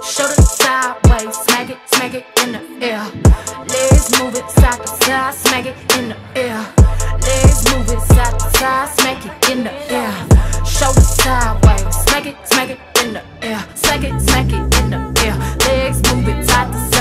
Shoulder sideways, smack it in the air. Legs move it side to side, smack it in the air. Legs move it side to side, smack it in the air. Shoulder sideways, smack it in the air. Smack it in the air. Legs move it side to side.